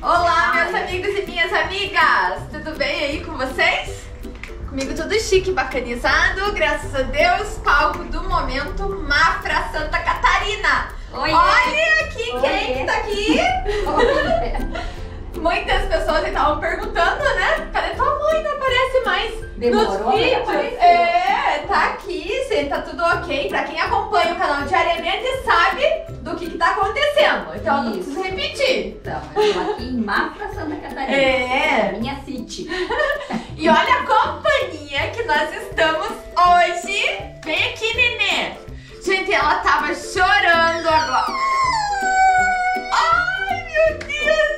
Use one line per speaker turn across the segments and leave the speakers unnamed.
Olá, meus amigos e minhas amigas! Tudo bem aí com vocês? Comigo tudo chique, bacanizado, graças a Deus, palco do momento Mafra Santa Catarina!
Oi,
olha aqui quem tá aqui! Muitas pessoas estavam perguntando, né? Cadê tua mãe? Não aparece mais
Demorou,
nos vídeos. Tá aqui, tá tudo ok. Pra quem acompanha o canal diariamente sabe do que tá acontecendo. Então eu não preciso repetir.
Então, eu tô aqui em Mafra Santa Catarina. Minha city.
E olha a companhia que nós estamos hoje. Vem aqui, nenê. Gente, ela tava chorando agora. Ai, meu Deus.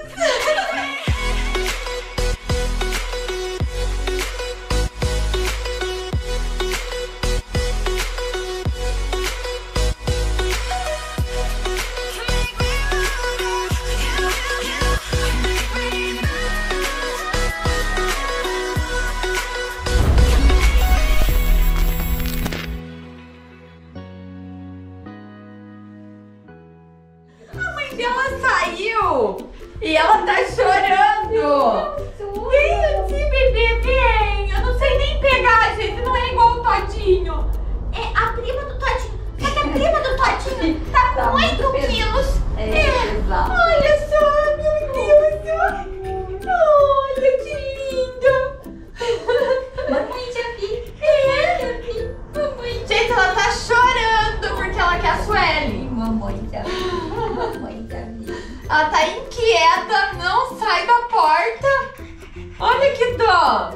Ela saiu e ela tá chorando. Vem aqui, bebê, vem. Eu não sei nem pegar, gente. Não é igual o Todinho. É a prima do Todinho. Só que a prima do Todinho tá com 8 quilos.
Exato.
Olha só, meu Deus. Olha que linda.
Mamãe já vi.
Mamãe. Gente, ela tá chorando porque ela quer a Sueli.
Mamãe já vi. Mamãe já vi.
Ela tá inquieta, não sai da porta. Olha que dó.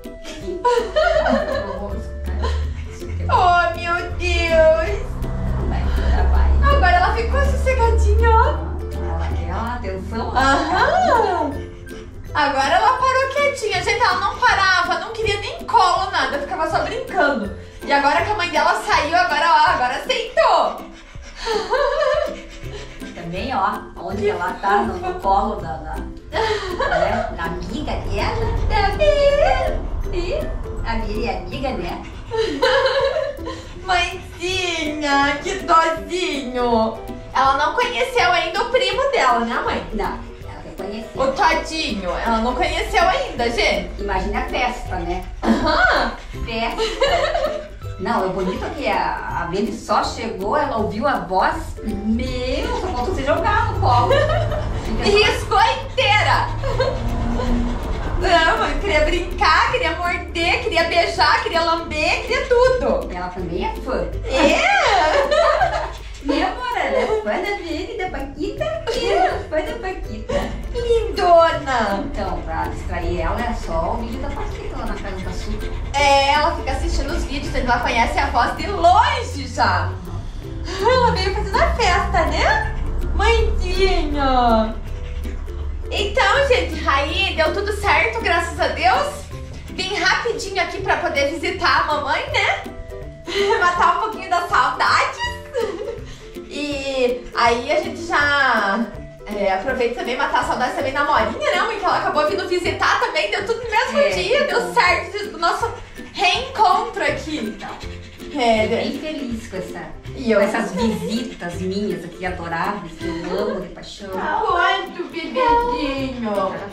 Oh, meu Deus. Agora ela ficou sossegadinha, ó.
Ela quer uma atenção.
Aham. Agora ela parou quietinha. Gente, ela não parava, não queria nem colo, nada. Ficava só brincando. E agora que a mãe dela saiu, agora aceitou.
Também, ó, onde ela tá, no colo da amiga dela. A minha amiga, né?
Mãezinha, que dozinho. Ela não conheceu ainda o primo dela, né, mãe?
Não, ela quer conhecer.
O Todinho, ela não conheceu ainda, gente.
Imagina a festa, né?
Aham.
Festa. Não, é bonito que a Beli só chegou, ela ouviu a voz. Meu, só falta você jogar no colo.
E riscou inteira. Não, mãe, queria brincar, queria morder, queria beijar, queria lamber, queria tudo.
Ela também é fã. Meu amor, ela é fã da Beli, da Paquita. Fã da Paquita.
Lindona.
Então, pra distrair ela, é só o vídeo da Paquita lá na casa da Açúcar.
Ela fica assistindo os vídeos, então ela conhece a voz de longe já. Ela veio fazendo a festa, né? Mãezinha. Então, gente, aí deu tudo certo, graças a Deus. Vim rapidinho aqui pra poder visitar a mamãe, né? Matar um pouquinho das saudades. E aí a gente já aproveita também matar a saudade também da Morinha, né, mãe? Que ela acabou vindo visitar também, deu tudo no mesmo dia, deu certo o nosso reencontro aqui.
Então,
É,
bem feliz com essas visitas minhas aqui adoráveis, que eu amo de paixão.
Quanto, bebezinho!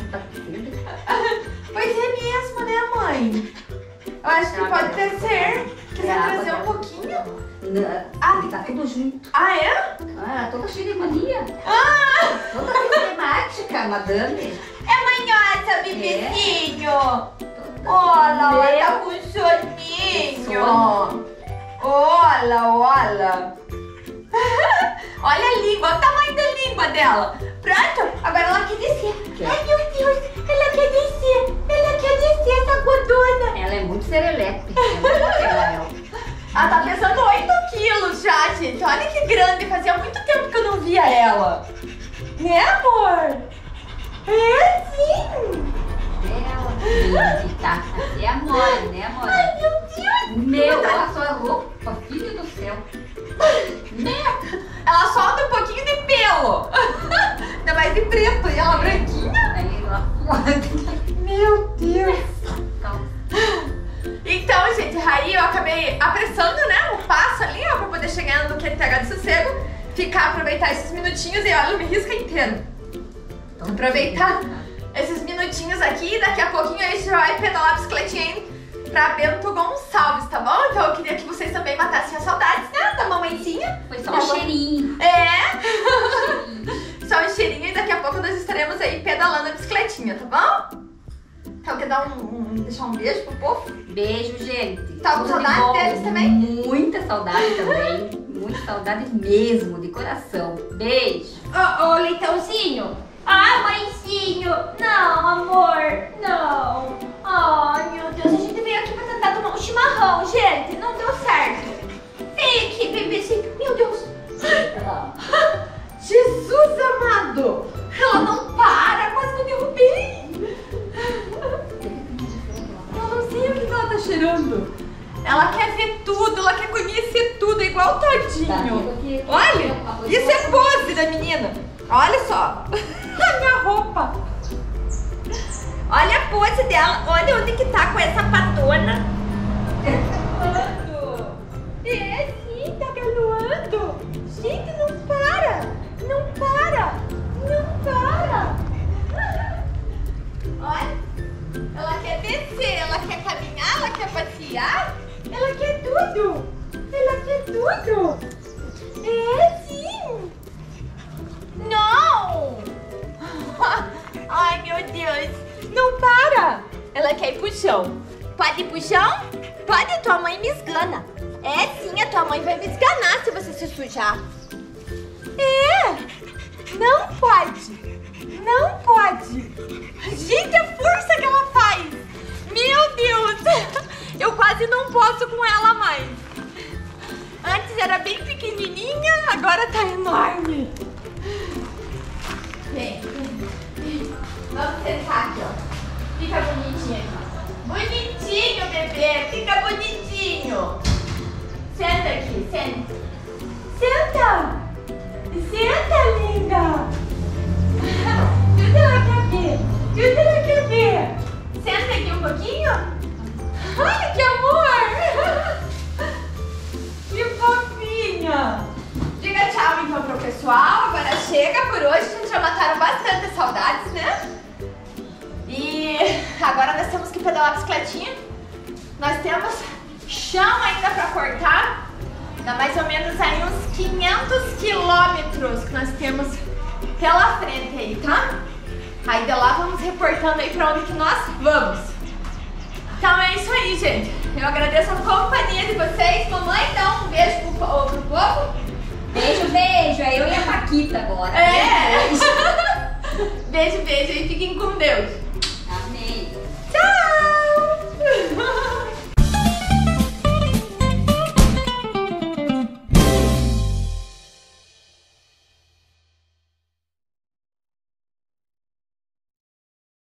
Pois é mesmo, né, mãe? Eu acho que pode até ser. Quiser trazer um pouquinho?
Não, tá tudo junto.
Ah, é?
Ah, toda cheia de mania.
Ah!
Toda sistemática, madame.
É manhosa, bebezinho! Olha, tá com soninho! Olha! Olha a língua, olha o tamanho da língua dela! Pronto, agora ela quer descer! Ai, meu Deus, ela quer descer essa godona!
Ela é muito serelepe. Eu não vou pegar ela.
Ela tá pesando 8 quilos já, gente! Olha que grande, fazia muito tempo que eu não via ela! Né, amor? É sim!
Ela tá é amor, né, amor?
Ai, meu Deus!
Meu, olha só a roupa, filho do céu.
Ela solta um pouquinho de pelo! Ainda mais de preto, e ela branquinha!
Aí ela...
Meu Deus! Então, gente, aí eu acabei apressando, né, o passo ali, ó, pra poder chegar no QTH de sossego, ficar, aproveitar esses minutinhos e olha, me risca inteiro.
Então,
aproveitar esses minutinhos aqui, daqui a pouquinho a gente vai pedalar a bicicletinha pra Bento Gonçalves, tá bom? Então eu queria que vocês também matassem as saudades, né, da mamãezinha.
Foi só um cheirinho.
É, só um cheirinho e daqui a pouco nós estaremos aí pedalando a bicicletinha, tá bom? Então quer dar deixar um beijo pro povo?
Beijo, gente.
Tá com saudade deles também?
Muita saudade também. Muita saudade mesmo, de coração. Beijo.
Ô, Leitãozinho. Ah, mãezinho. Não, amor. Não. Ai, meu Deus. A gente veio aqui pra tentar tomar um chimarrão, gente. Não deu certo. Vem aqui, bebezinho. Meu Deus. Jesus amado. Ela não para. Quase que eu derrubei. Eu não sei o que ela tá cheirando. Ela quer ver tudo, ela quer conhecer tudo, é igual o Todinho. Olha, isso é pose da menina. Olha só, a minha roupa. Olha a pose dela, olha onde que tá com essa patona. É sim, tá galuando. Gente, não para, não para, não para. Olha, ela quer descer, ela quer caminhar, ela quer passear. Ela quer tudo! Ela quer tudo! É sim! Não! Ai, meu Deus! Não para! Ela quer ir pro chão. Pode ir pro chão? Pode, tua mãe me esgana. É sim, a tua mãe vai me esganar se você se sujar. É! Não pode! Não pode! Gente, a força que ela faz! Meu Deus! Eu quase não posso com ela mais. Antes era bem pequenininha, agora tá enorme. Vem. Vamos sentar aqui, ó. Fica bonitinho aqui. Bonitinho, bebê. Fica bonitinho. Senta aqui, senta. Senta. Senta, linda. Tudo ela quer ver. Tudo ela quer ver. Senta aqui um pouquinho. Ai, que amor! Que fofinha! Diga tchau então pro pessoal. Agora chega por hoje. A gente já mataram bastante saudades, né? E agora nós temos que pedalar a bicicletinha. Nós temos chão ainda pra cortar. Dá mais ou menos aí uns 500 quilômetros que nós temos pela frente aí, tá? Aí de lá vamos reportando aí pra onde que nós vamos. Então é isso aí, gente. Eu agradeço a companhia de vocês. Mamãe, dá um beijo pro povo.
Beijo, beijo. É eu e a Paquita agora.
É. Beijo, beijo. E fiquem com Deus.
Amém.